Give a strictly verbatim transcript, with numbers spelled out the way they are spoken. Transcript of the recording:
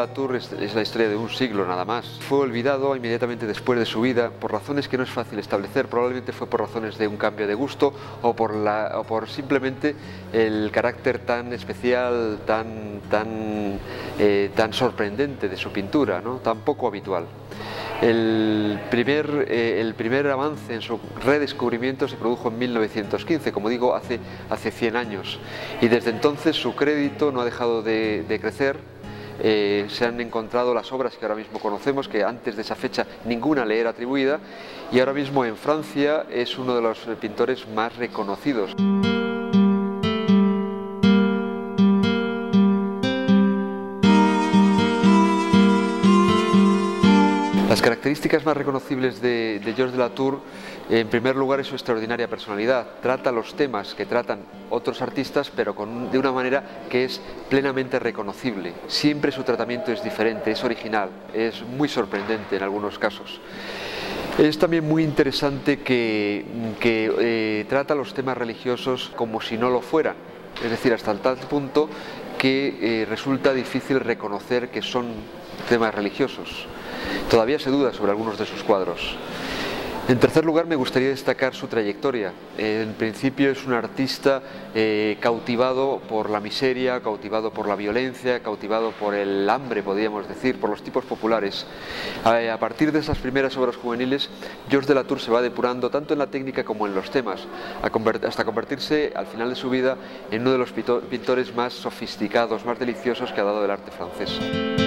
Latour es, es la historia de un siglo nada más. Fue olvidado inmediatamente después de su vida por razones que no es fácil establecer. Probablemente fue por razones de un cambio de gusto o por, la, o por simplemente el carácter tan especial, tan, tan, eh, tan sorprendente de su pintura, ¿no? Tan poco habitual. El primer, eh, el primer avance en su redescubrimiento se produjo en mil novecientos quince, como digo, hace, hace cien años, y desde entonces su crédito no ha dejado de, de crecer. Eh, se han encontrado las obras que ahora mismo conocemos, que antes de esa fecha ninguna le era atribuida, y ahora mismo en Francia es uno de los pintores más reconocidos. Las características más reconocibles de, de Georges de Latour, en primer lugar, es su extraordinaria personalidad. Trata los temas que tratan otros artistas, pero con, de una manera que es plenamente reconocible. Siempre su tratamiento es diferente, es original, es muy sorprendente en algunos casos. Es también muy interesante que, que eh, trata los temas religiosos como si no lo fueran, es decir, hasta tal punto que eh, resulta difícil reconocer que son temas religiosos. Todavía se duda sobre algunos de sus cuadros. En tercer lugar, me gustaría destacar su trayectoria. En principio es un artista eh, cautivado por la miseria, cautivado por la violencia, cautivado por el hambre, podríamos decir, por los tipos populares. A, a partir de esas primeras obras juveniles, Georges de Latour se va depurando tanto en la técnica como en los temas, a convert- hasta convertirse al final de su vida en uno de los pintores más sofisticados, más deliciosos que ha dado el arte francés.